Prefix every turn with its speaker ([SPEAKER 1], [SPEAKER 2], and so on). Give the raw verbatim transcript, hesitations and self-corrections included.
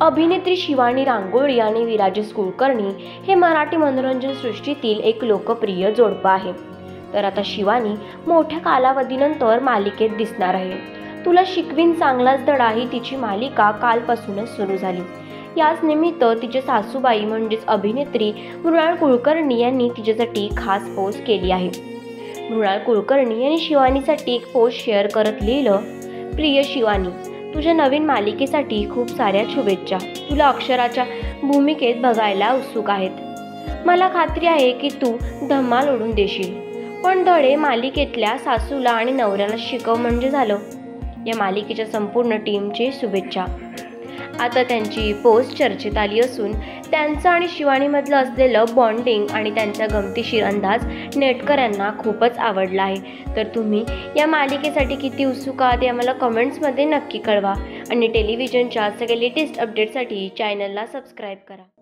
[SPEAKER 1] अभिनेत्री शिवानी रांगोळी आणि विराजेश कुलकर्णी हे मराठी मनोरंजन सृष्टीतील एक लोकप्रिय जोडपं आहे. तर आता शिवानी मोठ्या कालावधीनंतर मालिकेत दिसणार आहे. तुला शिकवीन चांगलाच धडा ही तिची मालिका कालपासूनच सुरू झाली. याच निमित्त तिचे सासूबाई म्हणजेच अभिनेत्री मृणाल कुलकर्णी यांनी तिच्यासाठी खास पोस्ट केली आहे. मृणाल कुलकर्णी यांनी शिवानीसाठी एक पोस्ट शेअर करत लिहिलं, प्रिय शिवानी, तुझ्या नवीन मालिकेसाठी खूप साऱ्या शुभेच्छा. तुला अक्षराच्या भूमिकेत बघायला उत्सुक आहेत. मला खात्री आहे की तू धमाल उडवून देशील. पण धडे मालिकेतल्या सासूला आणि नवऱ्याला शिकव म्हणजे झालं. या मालिकेच्या संपूर्ण टीमचे शुभेच्छा. आता त्यांची पोस्ट चर्चेत आली असून त्यांचं आणि शिवानीमधलं असलेलं बॉन्डिंग आणि त्यांचा गमतीशीर अंदाज नेटकऱ्यांना खूपच आवडला आहे. तर तुम्ही या मालिकेसाठी किती उत्सुक आहात हे आम्हाला कमेंट्समध्ये नक्की कळवा आणि टेलिव्हिजनच्या सगळ्या लेटेस्ट अपडेटसाठी चॅनलला सबस्क्राईब करा.